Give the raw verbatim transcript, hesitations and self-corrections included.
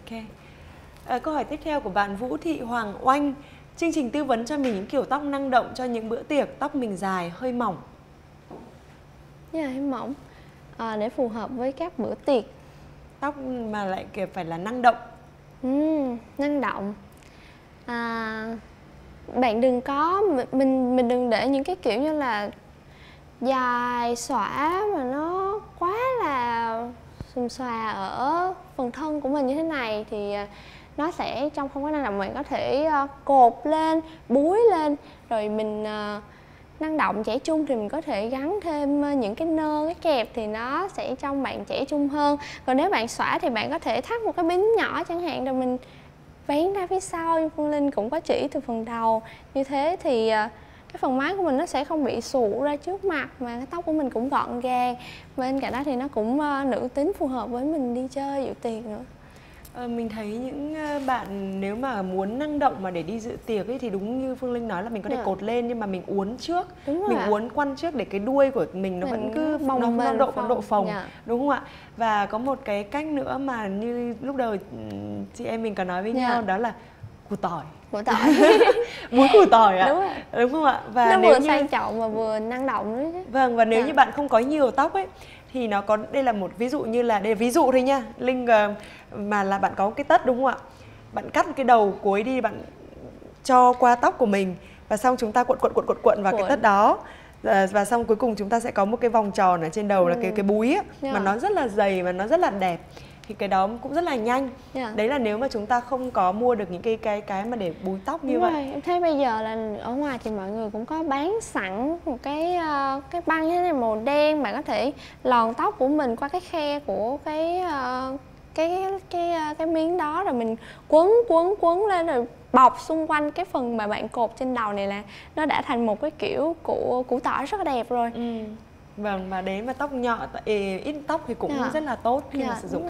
Ok. À, câu hỏi tiếp theo của bạn Vũ Thị Hoàng Oanh. Chương trình tư vấn cho mình những kiểu tóc năng động cho những bữa tiệc, tóc mình dài, hơi mỏng. Yeah, hơi mỏng. À, để phù hợp với các bữa tiệc. Tóc mà lại kiểu phải là năng động. Uhm, năng động. À, bạn đừng có mình mình đừng để những cái kiểu như là dài xõa mà nó quá là xùm xòa ở phần thân của mình như thế này thì nó sẽ trông không có năng động. Bạn có thể cột lên, búi lên, rồi mình uh, năng động trẻ trung thì mình có thể gắn thêm những cái nơ, cái kẹp thì nó sẽ trông bạn trẻ trung hơn. Còn nếu bạn xõa thì bạn có thể thắt một cái bính nhỏ chẳng hạn, rồi mình vén ra phía sau như Phương Linh cũng có chỉ từ phần đầu. Như thế thì cái phần mái của mình nó sẽ không bị xụ ra trước mặt, mà cái tóc của mình cũng gọn gàng. Bên cạnh đó thì nó cũng nữ tính, phù hợp với mình đi chơi dự tiệc nữa. À, mình thấy những bạn nếu mà muốn năng động mà để đi dự tiệc ấy thì đúng như Phương Linh nói là mình có thể yeah. cột lên, nhưng mà mình uốn trước, mình ạ. uốn quăn trước để cái đuôi của mình nó mình vẫn cứ bồng nó, nó độ có độ phồng, yeah. đúng không ạ? Và có một cái cách nữa mà như lúc đầu chị em mình có nói với yeah. nhau, đó là củ tỏi. Củ tỏi. Búi củ tỏi ạ. Đúng rồi. Đúng không ạ? Và nó nếu vừa như... sang trọng và vừa năng động nữa chứ. Vâng, và nếu yeah. như bạn không có nhiều tóc ấy thì nó có, đây là một ví dụ, như là đây là ví dụ thôi nha Linh, mà là bạn có cái tất đúng không ạ, bạn cắt cái đầu cuối đi, bạn cho qua tóc của mình và xong chúng ta cuộn cuộn cuộn cuộn cuộn vào cuộn. cái tất đó, và xong cuối cùng chúng ta sẽ có một cái vòng tròn ở trên đầu ừ. là cái cái búi ấy, yeah. mà nó rất là dày và nó rất là đẹp. Thì cái đó cũng rất là nhanh. Yeah. Đấy là nếu mà chúng ta không có mua được những cái cái cái mà để búi tóc như Đúng vậy. Rồi. Em thấy bây giờ là ở ngoài thì mọi người cũng có bán sẵn một cái uh, cái băng như thế này màu đen, bạn có thể lòn tóc của mình qua cái khe của cái uh, cái cái cái, cái miếng đó, rồi mình quấn quấn quấn lên rồi bọc xung quanh cái phần mà bạn cột trên đầu này, là nó đã thành một cái kiểu của củ tỏi rất là đẹp rồi. Ừ. Vâng, và đến mà tóc nhọn, ít tóc thì cũng yeah. rất là tốt khi yeah. mà sử dụng.